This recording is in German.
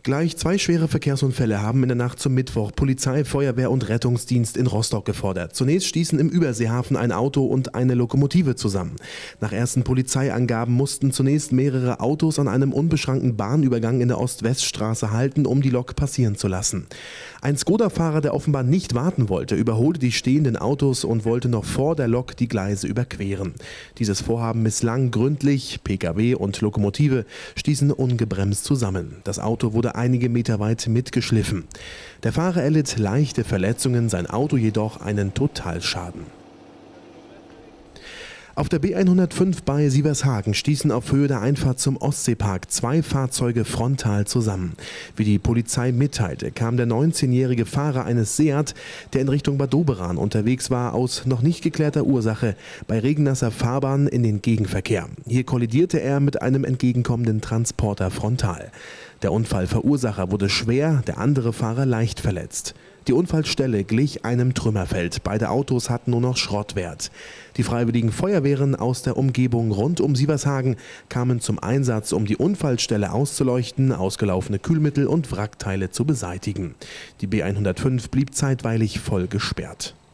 Gleich zwei schwere Verkehrsunfälle haben in der Nacht zum Mittwoch Polizei, Feuerwehr und Rettungsdienst in Rostock gefordert. Zunächst stießen im Überseehafen ein Auto und eine Lokomotive zusammen. Nach ersten Polizeiangaben mussten zunächst mehrere Autos an einem unbeschrankten Bahnübergang in der Ost-West-Straße halten, um die Lok passieren zu lassen. Ein Skoda-Fahrer, der offenbar nicht warten wollte, überholte die stehenden Autos und wollte noch vor der Lok die Gleise überqueren. Dieses Vorhaben misslang gründlich. Pkw und Lokomotive stießen ungebremst zusammen. Das Auto wurde einige Meter weit mitgeschliffen. Der Fahrer erlitt leichte Verletzungen, sein Auto jedoch einen Totalschaden. Auf der B105 bei Sievershagen stießen auf Höhe der Einfahrt zum Ostseepark zwei Fahrzeuge frontal zusammen. Wie die Polizei mitteilte, kam der 19-jährige Fahrer eines Seat, der in Richtung Bad Doberan unterwegs war, aus noch nicht geklärter Ursache bei regennasser Fahrbahn in den Gegenverkehr. Hier kollidierte er mit einem entgegenkommenden Transporter frontal. Der Unfallverursacher wurde schwer, der andere Fahrer leicht verletzt. Die Unfallstelle glich einem Trümmerfeld. Beide Autos hatten nur noch Schrottwert. Die freiwilligen Feuerwehren aus der Umgebung rund um Sievershagen kamen zum Einsatz, um die Unfallstelle auszuleuchten, ausgelaufene Kühlmittel und Wrackteile zu beseitigen. Die B105 blieb zeitweilig voll gesperrt.